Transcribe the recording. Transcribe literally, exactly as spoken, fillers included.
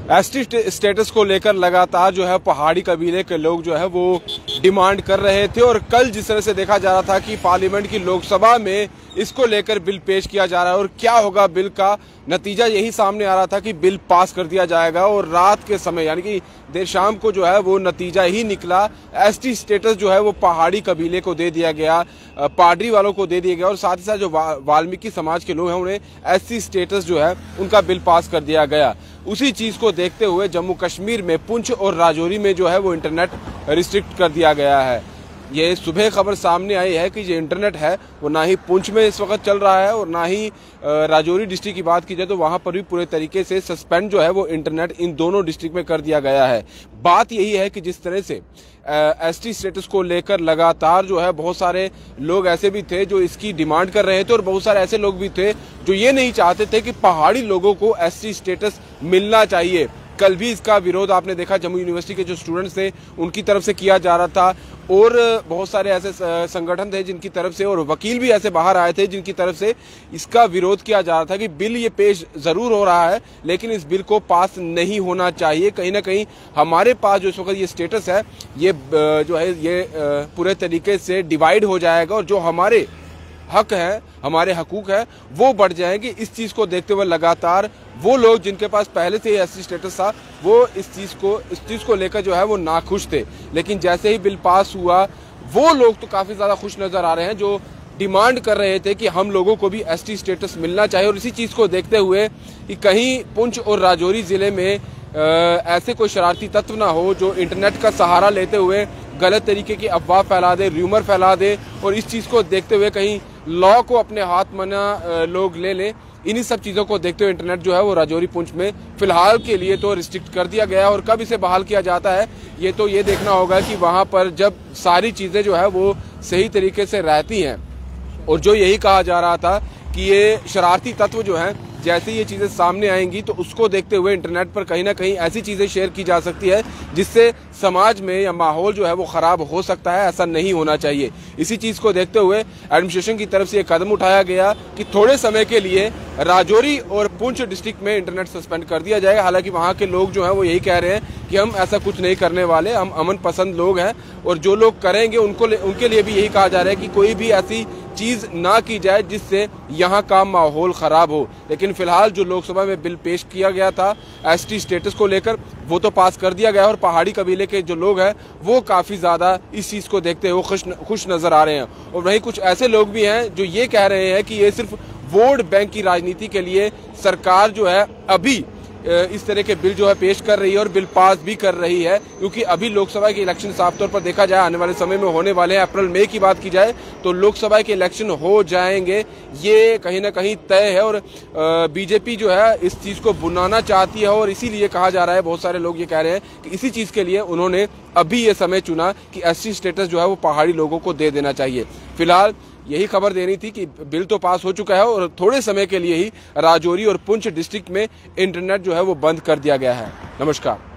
ST status को लेकर लगातार जो है पहाड़ी कबीले के लोग जो है वो डिमांड कर रहे थे और कल जिस तरह से देखा जा रहा था कि पार्लियामेंट की लोकसभा में इसको लेकर बिल पेश किया जा रहा है और क्या होगा बिल का नतीजा यही सामने आ रहा था कि बिल पास कर दिया जाएगा और रात के समय यानी कि देर शाम को जो है वो नतीजा ही निकला। एसटी स्टेटस जो है वो पहाड़ी कबीले को दे दिया गया, पाडरी वालों को दे दिया गया और साथ ही साथ जो वाल्मीकि समाज के लोग हैं उन्हें एससी स्टेटस जो है उनका बिल पास कर दिया गया। उसी चीज को देखते हुए जम्मू कश्मीर में पुंछ और राजौरी में जो है वो इंटरनेट रिस्ट्रिक्ट कर दिया गया है। ये सुबह खबर सामने आई है कि जो इंटरनेट है वो ना ही पुंछ में इस वक्त चल रहा है और ना ही राजौरी डिस्ट्रिक्ट की बात की जाए तो वहां पर भी पूरे तरीके से सस्पेंड जो है वो इंटरनेट इन दोनों डिस्ट्रिक्ट में कर दिया गया है। बात यही है कि जिस तरह से एसटी स्टेटस को लेकर लगातार जो है बहुत सारे लोग ऐसे भी थे जो इसकी डिमांड कर रहे थे और बहुत सारे ऐसे लोग भी थे जो ये नहीं चाहते थे कि पहाड़ी लोगों को एसटी स्टेटस मिलना चाहिए। कल भी इसका विरोध आपने देखा जम्मू यूनिवर्सिटी के जो स्टूडेंट्स थे उनकी तरफ से किया जा रहा था और बहुत सारे ऐसे संगठन थे जिनकी तरफ से और वकील भी ऐसे बाहर आए थे जिनकी तरफ से इसका विरोध किया जा रहा था कि बिल ये पेश जरूर हो रहा है लेकिन इस बिल को पास नहीं होना चाहिए। कहीं ना कहीं हमारे पास जो इस वक्त ये स्टेटस है ये जो है ये पूरे तरीके से डिवाइड हो जाएगा और जो हमारे हक है, हमारे हकूक है वो बढ़ जाएंगे। इस चीज को देखते हुए लगातार वो लोग जिनके पास पहले से ही एसटी स्टेटस था वो इस चीज को इस चीज को लेकर जो है वो नाखुश थे, लेकिन जैसे ही बिल पास हुआ वो लोग तो काफी ज्यादा खुश नजर आ रहे हैं जो डिमांड कर रहे थे कि हम लोगों को भी एसटी स्टेटस मिलना चाहिए। और इसी चीज को देखते हुए कि कहीं पुंछ और राजौरी जिले में आ, ऐसे कोई शरारती तत्व ना हो जो इंटरनेट का सहारा लेते हुए गलत तरीके की अफवाह फैला दे, र्यूमर फैला दे और इस चीज को देखते हुए कहीं लॉ को अपने हाथ मना लोग ले लें। इन्हीं सब चीजों को देखते हुए इंटरनेट जो है वो राजौरी पुंछ में फिलहाल के लिए तो रिस्ट्रिक्ट कर दिया गया है और कब इसे बहाल किया जाता है ये तो ये देखना होगा कि वहां पर जब सारी चीजें जो है वो सही तरीके से रहती हैं। और जो यही कहा जा रहा था कि ये शरारती तत्व जो है जैसे ये चीजें सामने आएंगी तो उसको देखते हुए इंटरनेट पर कहीं ना कहीं ऐसी चीजें शेयर की जा सकती है जिससे समाज में या माहौल जो है वो खराब हो सकता है। ऐसा नहीं होना चाहिए। इसी चीज को देखते हुए एडमिनिस्ट्रेशन की तरफ से ये कदम उठाया गया कि थोड़े समय के लिए राजौरी और पुंछ डिस्ट्रिक्ट में इंटरनेट सस्पेंड कर दिया जाएगा। हालांकि वहां के लोग जो है वो यही कह रहे हैं कि हम ऐसा कुछ नहीं करने वाले, हम अमन पसंद लोग हैं और जो लोग करेंगे उनको उनके लिए भी यही कहा जा रहा है कि कोई भी ऐसी चीज ना की जाए जिससे यहाँ का माहौल खराब हो। लेकिन फिलहाल जो लोकसभा में बिल पेश किया गया था एसटी स्टेटस को लेकर वो तो पास कर दिया गया और पहाड़ी कबीले के जो लोग हैं वो काफी ज्यादा इस चीज को देखते हुए खुश खुश नजर आ रहे हैं। और वहीं कुछ ऐसे लोग भी हैं जो ये कह रहे हैं कि ये सिर्फ वोट बैंक की राजनीति के लिए सरकार जो है अभी इस तरह के बिल जो है पेश कर रही है और बिल पास भी कर रही है क्योंकि अभी लोकसभा के इलेक्शन साफ तौर पर देखा जाए आने वाले समय में होने वाले हैं। अप्रैल मई की बात की जाए तो लोकसभा के इलेक्शन हो जाएंगे, ये कहीं ना कहीं तय है और बीजेपी जो है इस चीज को बुनाना चाहती है और इसीलिए कहा जा रहा है, बहुत सारे लोग ये कह रहे हैं कि इसी चीज के लिए उन्होंने अभी ये समय चुना कि एससी स्टेटस जो है वो पहाड़ी लोगों को दे देना चाहिए। फिलहाल यही खबर देनी थी कि बिल तो पास हो चुका है और थोड़े समय के लिए ही राजौरी और पुंछ डिस्ट्रिक्ट में इंटरनेट जो है वो बंद कर दिया गया है। नमस्कार।